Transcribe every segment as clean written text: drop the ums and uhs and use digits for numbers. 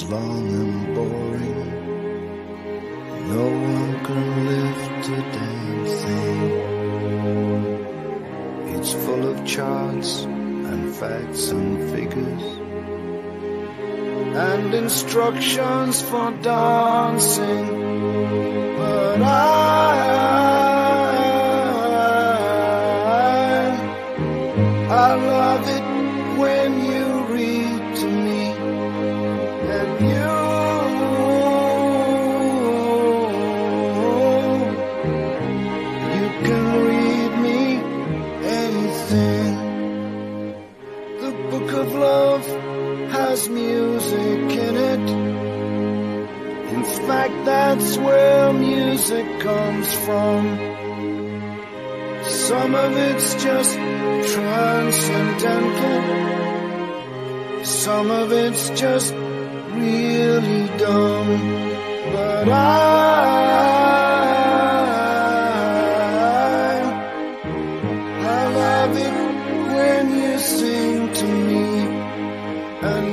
is long and boring. No one can lift a damn thing. It's full of charts and facts and figures and instructions for dancing. But I love it when you read to me, and you can read me anything. The book of love has music in it. In fact, that's where music comes from. Some of it's just transcendental, some of it's just really dumb. But I love it when you sing to me, and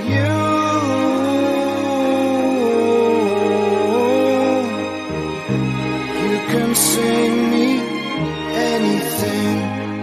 you can sing me anything.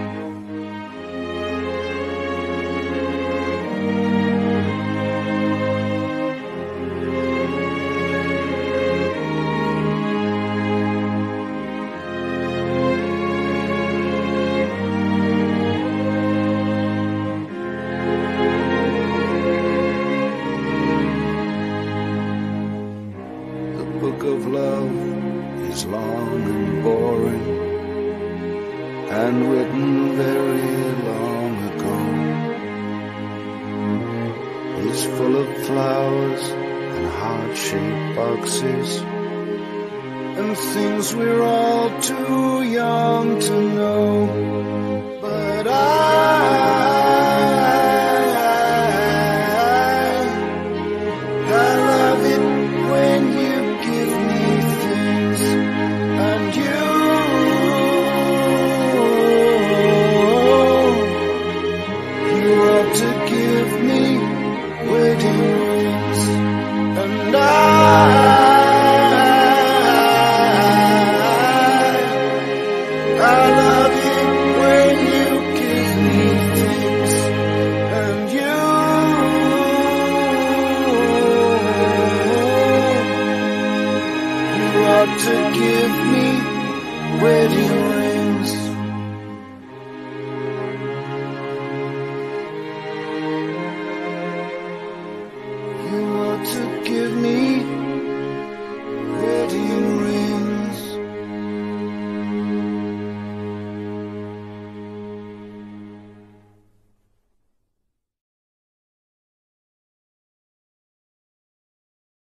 The book of love is long and boring, and written very long ago. It's full of flowers and heart-shaped boxes and things we're all too young to know. But I love it when you give me things, and you ought to give me wedding rings. And I love it when you give me things, and you ought to give me wedding rings.